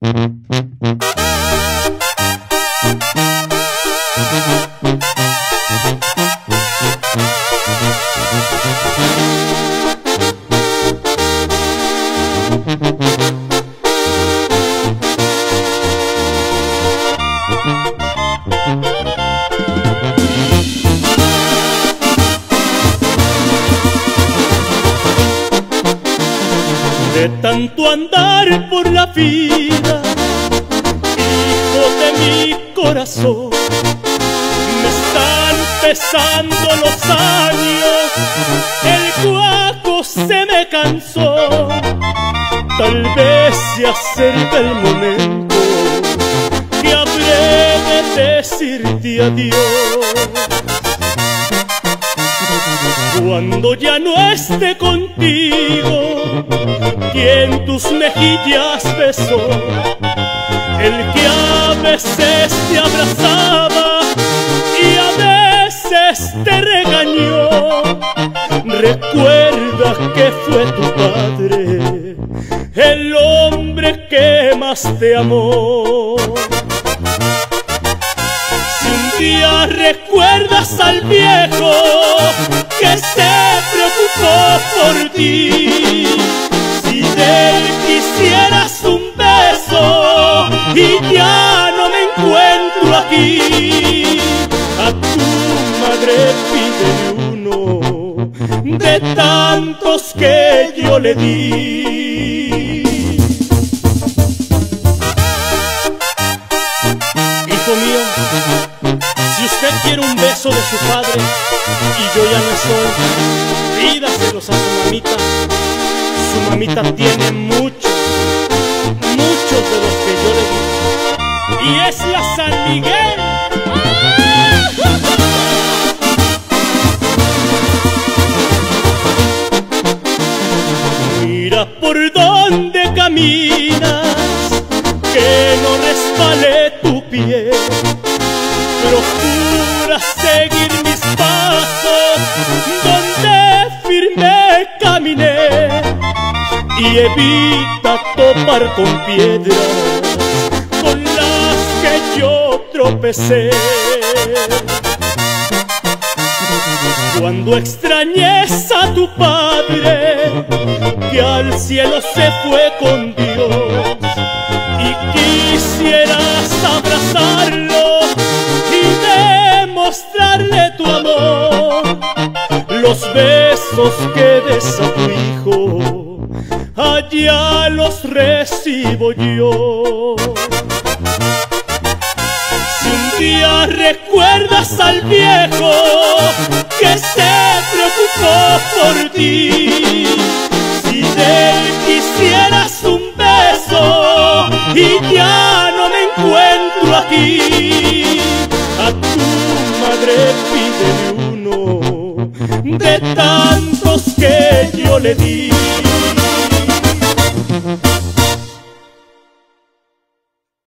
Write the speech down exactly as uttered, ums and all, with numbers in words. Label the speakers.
Speaker 1: De tanto andar por la vida, hijo de mi corazón, me están pesando los años, el cuaco se me cansó. Tal vez se acerca el momento que habré de decirte adiós. Cuando ya no esté contigo, quien tus mejillas besó, el que a veces te abrazaba y a veces te regañó. Recuerda que fue tu padre, el hombre que más te amó. Si un día recuerdas al viejo que se preocupó por ti, si de él quisieras un beso y ya no me encuentro aquí, a tu madre pídele uno de tantos que yo le di. Hijo mío, si usted quiere un beso de su padre y yo ya no estoy, pídaselos a su mamita. Su mamita tiene muchos, muchos de los que yo le di, y es la San Miguel. Mira por dónde caminas, que no resbale tu pie. Procura seguir mis pasos donde firme caminé, y evita topar con piedras con las que yo tropecé. Cuando extrañes a tu padre, que al cielo se fue con Dios, y quisieras abrazarlo y demostrarle tu amor, los besos que des a tu hijo, allá los recibo yo. Si un día recuerdas al viejo que se preocupó por ti, si de él quisieras un beso y ya no me encuentro aquí, a tu madre pídele uno de tantos que yo le di.